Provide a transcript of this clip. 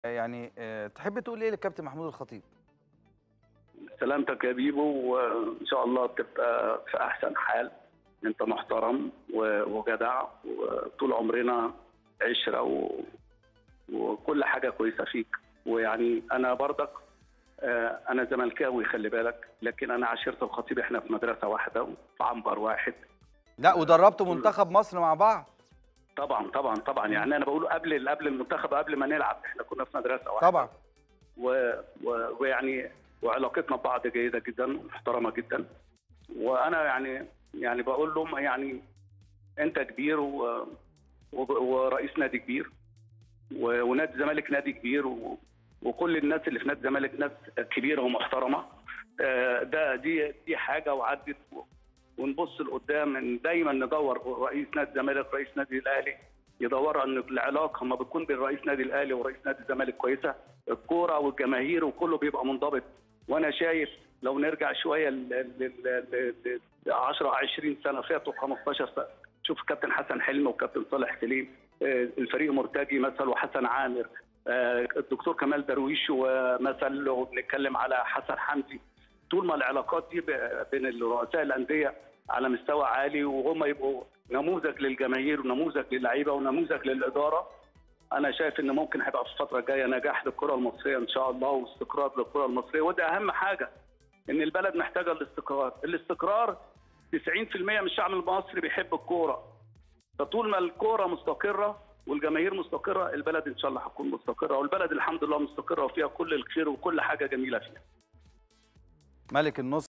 يعني تحب تقول ايه للكابتن محمود الخطيب؟ سلامتك يا بيبو، وان شاء الله تبقى في احسن حال. انت محترم وجدع، وطول عمرنا عشره وكل حاجه كويسه فيك. ويعني انا برضك انا زملكاوي خلي بالك، لكن انا عشيره الخطيب، احنا في مدرسه واحده وفي عنبر واحد. لا ودربتوا منتخب مصر مع بعض؟ طبعا طبعا طبعا، يعني انا بقول قبل المنتخب، قبل ما نلعب احنا كنا في مدرسه واحده. طبعا. ويعني وعلاقتنا ببعض جيده جدا ومحترمه جدا. وانا يعني بقول لهم يعني انت كبير ورئيس نادي كبير، ونادي الزمالك نادي كبير، وكل الناس اللي في نادي الزمالك ناس كبيره ومحترمه. دي حاجه وعدت. ونبص لقدام، ان دايما ندور رئيس نادي الزمالك رئيس نادي الاهلي يدوروا ان العلاقه ما بتكون بين رئيس نادي الاهلي ورئيس نادي الزمالك كويسه، الكوره والجماهير وكله بيبقى منضبط. وانا شايف لو نرجع شويه ل 10 20 سنه فاتوا، 15 سنه، شوف كابتن حسن حلمي وكابتن صالح سليم، الفريق مرتجي مثل، وحسن عامر، الدكتور كمال درويش، ومثل لو بنتكلم على حسن حمدي. طول ما العلاقات دي بين رؤساء الانديه على مستوى عالي، وهم يبقوا نموذج للجماهير ونموذج للعيبه ونموذج للاداره، انا شايف ان ممكن هيبقى في الفتره الجايه نجاح للكره المصريه ان شاء الله، واستقرار للكره المصريه. وده اهم حاجه، ان البلد محتاجه الاستقرار 90% من الشعب المصري بيحب الكوره. فطول ما الكوره مستقره والجماهير مستقره، البلد ان شاء الله هتكون مستقره، والبلد الحمد لله مستقره وفيها كل الخير وكل حاجه جميله فيها. ملك النصر